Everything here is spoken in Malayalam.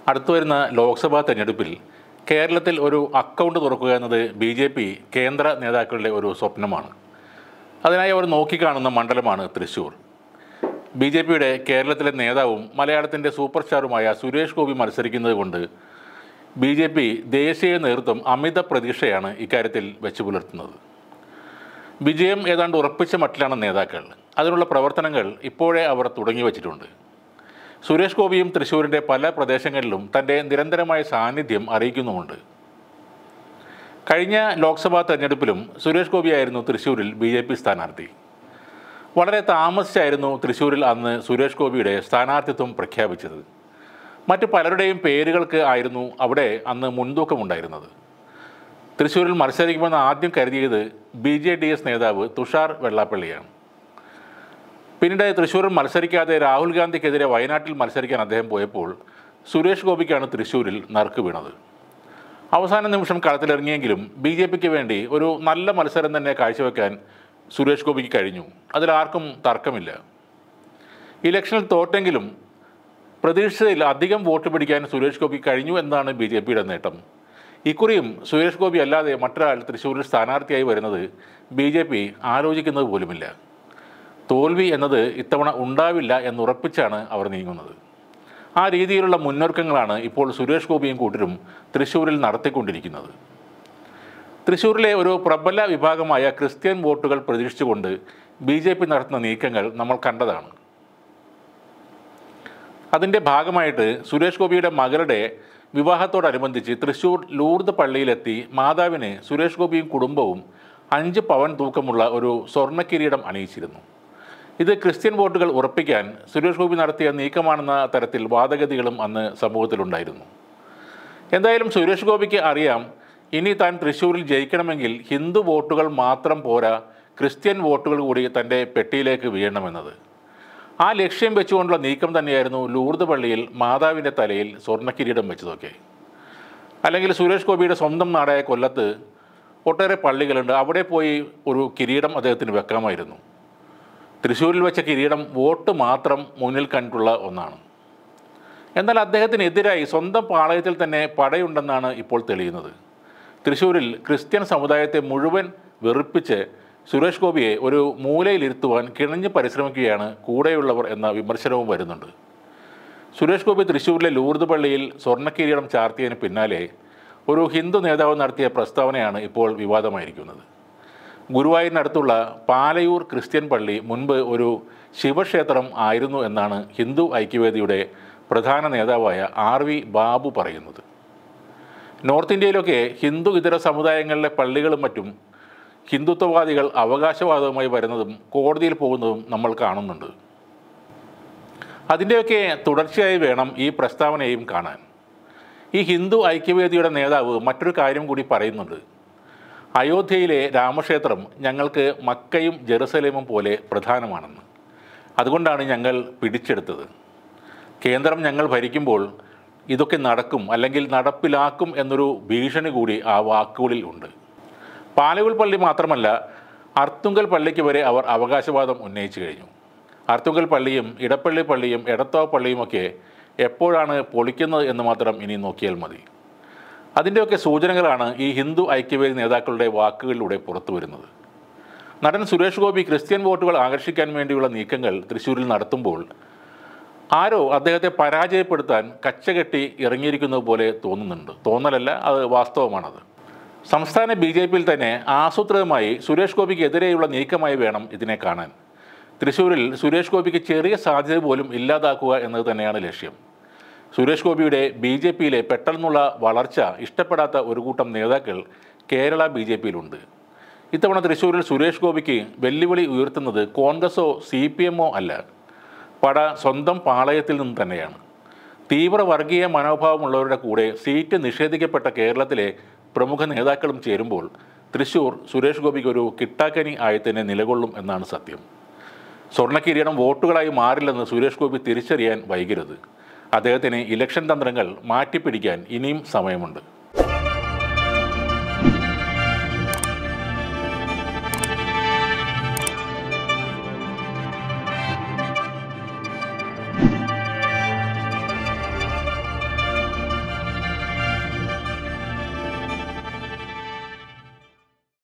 അടുത്തു വരുന്ന ലോക്സഭാ തെരഞ്ഞെടുപ്പിൽ കേരളത്തിൽ ഒരു അക്കൗണ്ട് തുറക്കുക എന്നത് BJP കേന്ദ്ര നേതാക്കളുടെ ഒരു സ്വപ്നമാണ്. അതിനായി അവർ നോക്കിക്കാണുന്ന മണ്ഡലമാണ് തൃശ്ശൂർ. BJPയുടെ കേരളത്തിലെ നേതാവും മലയാളത്തിൻ്റെ സൂപ്പർ സ്റ്റാറുമായ സുരേഷ് ഗോപി മത്സരിക്കുന്നത് കൊണ്ട് BJP ദേശീയ നേതൃത്വം അമിത പ്രതീക്ഷയാണ് ഇക്കാര്യത്തിൽ വെച്ചു പുലർത്തുന്നത്. വിജയം ഏതാണ്ട് ഉറപ്പിച്ച മട്ടിലാണ് നേതാക്കൾ. അതിനുള്ള പ്രവർത്തനങ്ങൾ ഇപ്പോഴേ അവർ തുടങ്ങി വച്ചിട്ടുണ്ട്. സുരേഷ് ഗോപിയും തൃശ്ശൂരിൻ്റെ പല പ്രദേശങ്ങളിലും തൻ്റെ നിരന്തരമായ സാന്നിധ്യം അറിയിക്കുന്നുമുണ്ട്. കഴിഞ്ഞ ലോക്സഭാ തെരഞ്ഞെടുപ്പിലും സുരേഷ് ഗോപിയായിരുന്നു തൃശ്ശൂരിൽ BJP സ്ഥാനാർത്ഥി. വളരെ താമസിച്ചായിരുന്നു തൃശ്ശൂരിൽ അന്ന് സുരേഷ് ഗോപിയുടെ സ്ഥാനാർത്ഥിത്വം പ്രഖ്യാപിച്ചത്. മറ്റ് പലരുടെയും പേരുകൾക്ക് ആയിരുന്നു അവിടെ അന്ന് മുൻതൂക്കമുണ്ടായിരുന്നത്. തൃശ്ശൂരിൽ മത്സരിക്കുമെന്ന് ആദ്യം കരുതിയത് BJDS നേതാവ് തുഷാർ വെള്ളാപ്പള്ളിയാണ്. പിന്നീട് തൃശ്ശൂരിൽ മത്സരിക്കാതെ രാഹുൽ ഗാന്ധിക്കെതിരെ വയനാട്ടിൽ മത്സരിക്കാൻ അദ്ദേഹം പോയപ്പോൾ സുരേഷ് ഗോപിക്കാണ് തൃശ്ശൂരിൽ നറുക്ക് വീണത്. അവസാന നിമിഷം കളത്തിലിറങ്ങിയെങ്കിലും BJPക്ക് വേണ്ടി ഒരു നല്ല മത്സരം തന്നെ കാഴ്ചവെക്കാൻ സുരേഷ് ഗോപിക്ക് കഴിഞ്ഞു. അതിലാർക്കും തർക്കമില്ല. ഇലക്ഷനിൽ തോറ്റെങ്കിലും പ്രതീക്ഷിച്ചതിൽ അധികം വോട്ട് പിടിക്കാൻ സുരേഷ് ഗോപിക്ക് കഴിഞ്ഞു എന്നാണ് BJPയുടെ നേട്ടം. ഇക്കുറിയും സുരേഷ് ഗോപി അല്ലാതെ മറ്റൊരാൾ തൃശ്ശൂരിൽ സ്ഥാനാർത്ഥിയായി വരുന്നത് BJP ആലോചിക്കുന്നത് പോലുമില്ല. തോൽവി എന്നത് ഇത്തവണ ഉണ്ടാവില്ല എന്നുറപ്പിച്ചാണ് അവർ നീങ്ങുന്നത്. ആ രീതിയിലുള്ള മുന്നൊരുക്കങ്ങളാണ് ഇപ്പോൾ സുരേഷ് ഗോപിയും കൂട്ടരും തൃശ്ശൂരിൽ നടത്തിക്കൊണ്ടിരിക്കുന്നത്. തൃശ്ശൂരിലെ ഒരു പ്രബല വിഭാഗമായ ക്രിസ്ത്യൻ വോട്ടുകൾ പ്രതീക്ഷിച്ചുകൊണ്ട് BJP നടത്തുന്ന നീക്കങ്ങൾ നമ്മൾ കണ്ടതാണ്. അതിൻ്റെ ഭാഗമായിട്ട് സുരേഷ് ഗോപിയുടെ മകളുടെ വിവാഹത്തോടനുബന്ധിച്ച് തൃശ്ശൂർ ലൂർദ് പള്ളിയിലെത്തി മാതാവിന് സുരേഷ് ഗോപിയും കുടുംബവും 5 പവൻ തൂക്കമുള്ള ഒരു സ്വർണ്ണക്കിരീടം അണിയിച്ചിരുന്നു. ഇത് ക്രിസ്ത്യൻ വോട്ടുകൾ ഉറപ്പിക്കാൻ സുരേഷ് ഗോപി നടത്തിയ നീക്കമാണെന്ന തരത്തിൽ വാദഗതികളും അന്ന് സമൂഹത്തിലുണ്ടായിരുന്നു. എന്തായാലും സുരേഷ് ഗോപിക്ക് അറിയാം, ഇനി താൻ തൃശ്ശൂരിൽ ജയിക്കണമെങ്കിൽ ഹിന്ദു വോട്ടുകൾ മാത്രം പോരാ, ക്രിസ്ത്യൻ വോട്ടുകൾ കൂടി തൻ്റെ പെട്ടിയിലേക്ക് വീഴണമെന്നത്. ആ ലക്ഷ്യം വെച്ചുകൊണ്ടുള്ള നീക്കം തന്നെയായിരുന്നു ലൂർദ് പള്ളിയിൽ മാതാവിൻ്റെ തലയിൽ സ്വർണ്ണക്കിരീടം വെച്ചതൊക്കെ. അല്ലെങ്കിൽ സുരേഷ് ഗോപിയുടെ സ്വന്തം നാടായ കൊല്ലത്ത് ഒട്ടേറെ പള്ളികളുണ്ട്, അവിടെ പോയി ഒരു കിരീടം അദ്ദേഹത്തിന് വെക്കാമായിരുന്നു. തൃശ്ശൂരിൽ വെച്ച കിരീടം വോട്ട് മാത്രം മുന്നിൽ കണ്ടിട്ടുള്ള ഒന്നാണ്. എന്നാൽ അദ്ദേഹത്തിനെതിരായി സ്വന്തം പാളയത്തിൽ തന്നെ പടയുണ്ടെന്നാണ് ഇപ്പോൾ തെളിയുന്നത്. തൃശ്ശൂരിൽ ക്രിസ്ത്യൻ സമുദായത്തെ മുഴുവൻ വെറുപ്പിച്ച് സുരേഷ് ഗോപിയെ ഒരു മൂലയിലിരുത്തുവാൻ കിണഞ്ഞ് പരിശ്രമിക്കുകയാണ് കൂടെയുള്ളവർ എന്ന വിമർശനവും വരുന്നുണ്ട്. സുരേഷ് ഗോപി തൃശ്ശൂരിലെ ലൂർദ് പള്ളിയിൽ സ്വർണ്ണക്കിരീടം ചാർത്തിയതിന് പിന്നാലെ ഒരു ഹിന്ദു നേതാവ് നടത്തിയ പ്രസ്താവനയാണ് ഇപ്പോൾ വിവാദമായിരിക്കുന്നത്. ഗുരുവായൂരിനടുത്തുള്ള പാലയൂർ ക്രിസ്ത്യൻ പള്ളി മുൻപ് ഒരു ശിവക്ഷേത്രം ആയിരുന്നു എന്നാണ് ഹിന്ദു ഐക്യവേദിയുടെ പ്രധാന നേതാവായ RV ബാബു പറയുന്നത്. നോർത്ത് ഇന്ത്യയിലൊക്കെ ഹിന്ദു ഇതര സമുദായങ്ങളിലെ പള്ളികളും മറ്റും ഹിന്ദുത്വവാദികൾ അവകാശവാദവുമായി വരുന്നതും കോടതിയിൽ പോകുന്നതും നമ്മൾ കാണുന്നുണ്ട്. അതിൻ്റെയൊക്കെ തുടർച്ചയായി വേണം ഈ പ്രസ്താവനയും കാണാൻ. ഈ ഹിന്ദു ഐക്യവേദിയുടെ നേതാവ് മറ്റൊരു കാര്യം കൂടി പറയുന്നുണ്ട്. അയോധ്യയിലെ രാമക്ഷേത്രം ഞങ്ങൾക്ക് മക്കയും ജെറുസലേമും പോലെ പ്രധാനമാണെന്ന്. അതുകൊണ്ടാണ് ഞങ്ങൾ പിടിച്ചെടുത്തത്. കേന്ദ്രം ഞങ്ങൾ ഭരിക്കുമ്പോൾ ഇതൊക്കെ നടക്കും അല്ലെങ്കിൽ നടപ്പിലാക്കും എന്നൊരു ഭീഷണി കൂടി ആ വാക്കുകളിൽ ഉണ്ട്. പാലയൂർ പള്ളി മാത്രമല്ല, അർത്തുങ്കൽ പള്ളിക്ക് വരെ അവർ അവകാശവാദം ഉന്നയിച്ചു കഴിഞ്ഞു. അർത്തുങ്കൽ പള്ളിയും ഇടപ്പള്ളി പള്ളിയും എടത്വ പള്ളിയുമൊക്കെ എപ്പോഴാണ് പൊളിക്കുന്നത് എന്ന് മാത്രം ഇനി നോക്കിയാൽ മതി. അതിൻ്റെയൊക്കെ സൂചനകളാണ് ഈ ഹിന്ദു ഐക്യവേദി നേതാക്കളുടെ വാക്കുകളിലൂടെ പുറത്തു വരുന്നത്. നടൻ സുരേഷ് ഗോപി ക്രിസ്ത്യൻ വോട്ടുകൾ ആകർഷിക്കാൻ വേണ്ടിയുള്ള നീക്കങ്ങൾ തൃശ്ശൂരിൽ നടത്തുമ്പോൾ ആരോ അദ്ദേഹത്തെ പരാജയപ്പെടുത്താൻ കച്ചകെട്ടി ഇറങ്ങിയിരിക്കുന്നത് പോലെ തോന്നുന്നുണ്ട്. തോന്നലല്ല, അത് വാസ്തവമാണത്. സംസ്ഥാന BJPയിൽ തന്നെ ആസൂത്രിതമായി സുരേഷ് ഗോപിക്ക് എതിരെയുള്ള നീക്കമായി വേണം ഇതിനെ കാണാൻ. തൃശ്ശൂരിൽ സുരേഷ് ഗോപിക്ക് ചെറിയ സാധ്യത പോലും ഇല്ലാതാക്കുക എന്നത് തന്നെയാണ് ലക്ഷ്യം. സുരേഷ് ഗോപിയുടെ BJPയിലെ പെട്ടെന്നുള്ള വളർച്ച ഇഷ്ടപ്പെടാത്ത ഒരു കൂട്ടം നേതാക്കൾ കേരള BJPയിലുണ്ട്. ഇത്തവണ തൃശ്ശൂരിൽ സുരേഷ് ഗോപിക്ക് വെല്ലുവിളി ഉയർത്തുന്നത് കോൺഗ്രസോ CPMോ അല്ല, പട സ്വന്തം പാളയത്തിൽ നിന്ന് തന്നെയാണ്. തീവ്ര വർഗീയ മനോഭാവമുള്ളവരുടെ കൂടെ സീറ്റ് നിഷേധിക്കപ്പെട്ട കേരളത്തിലെ പ്രമുഖ നേതാക്കളും ചേരുമ്പോൾ തൃശ്ശൂർ സുരേഷ് ഗോപിക്ക് ഒരു കിട്ടാക്കനി ആയി തന്നെ നിലകൊള്ളും എന്നാണ് സത്യം. സ്വർണ്ണക്കിരീടം വോട്ടുകളായി മാറില്ലെന്ന് സുരേഷ് ഗോപി തിരിച്ചറിയാൻ വൈകരുത്. അദ്ദേഹത്തിന് ഇലക്ഷൻ തന്ത്രങ്ങൾ മാറ്റിപ്പിടിക്കാൻ ഇനിയും സമയമുണ്ട്.